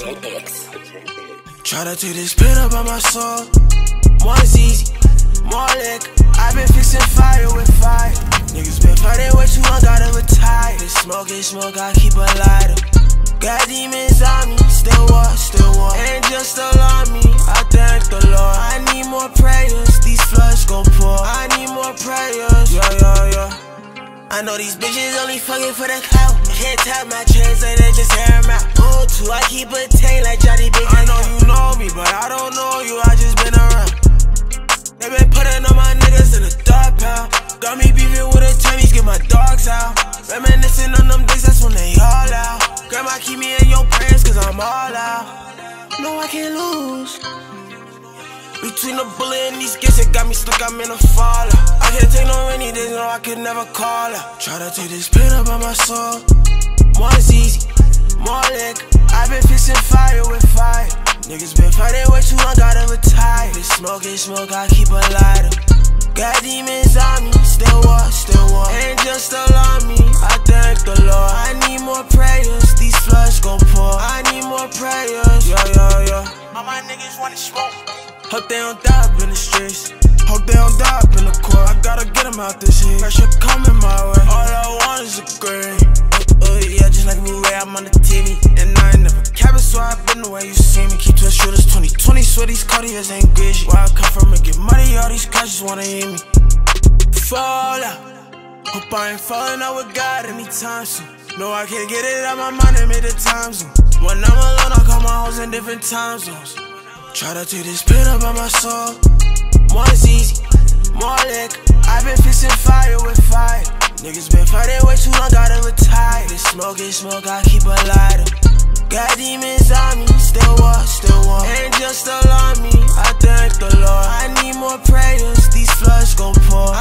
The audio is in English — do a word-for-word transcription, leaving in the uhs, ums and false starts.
Try to take this pain up on my soul. One's easy, more liquor. I've been fixing fire with fire. Niggas been fighting way too long, gotta retire. This smoke is smoke, I keep a lighter. Got demons on me, still war, still war. Angels still on me, I thank the Lord. I need more prayers, these floods gon' pour. I need more prayers, yeah, yeah, yeah. I know these bitches only fucking for the clout. Can't tap my translator, just hear him out. Oh, too, I keep a tank like Johnny Big. I know you know me, but I don't know you, I just been around. They been putting all my niggas in the dark pound. Got me beefing with the Chinese, get my dogs out. Reminiscing on them days, that's when they all out. Grandma, keep me in your prayers, cause I'm all out. No, I can't lose. Between the bullet and these gifts, it got me stuck, I'm in a fallout. I can't take no rainy days, no, I could never call out. Try to take this pain up on my soul. One's easy, more liquor. I've been fixing fire with fire. Niggas been fighting way too long, gotta retire. This smoke is smoke, I keep a lighter. Got demons on me, still war, still war. Angels still on me, I thank the Lord. I need more prayers, these floods gon' pour. I need more prayers, yeah, yeah, yeah. All my niggas wanna smoke. Hope they don't die up in the streets. Hope they don't die up in the court. I gotta get them out this heat. Pressure coming my way. All I want is a green. Uh, uh, yeah, just like Blu-ray, I'm on the T V. And I ain't never capping, so I've been the way you see me. Keep twist shooters, twenty twenty, swear these Cartiers ain't greasy. Where I come from and get money, all these guys just wanna hear me fall out. Hope I ain't falling out with God anytime soon. No, I can't get it out my mind and make the time zone. When I'm alone, I call my hoes in different time zones. Try to take this pain up on my soul. One's easy, more liquor. I've been fixing fire with fire. Niggas been fighting way too long, gotta retire. This smoke is smoke, I keep a lighter. Got demons on me, still war, still war. Angels still on me, I thank the Lord. I need more prayers, these floods gon' pour.